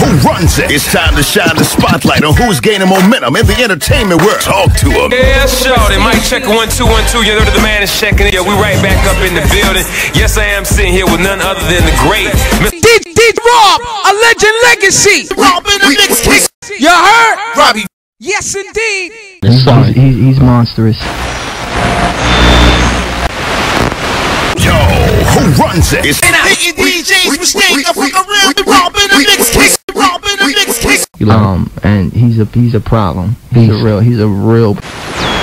who runs it? It's time to shine the spotlight on who's gaining momentum in the entertainment world. Talk to him. Yeah, shorty. Mic check 1 2 1 2. You know the man is checking it. Yeah, we right back up in the building. Yes, I am sitting here with none other than the great DJ Rob, a legend legacy. Rob in the mix. You heard? Robbie. Yes, indeed. He's monstrous. Yo, who runs it? It's DJ's mistake. I fuck around with Rob in the mix. And he's a problem. He's a real.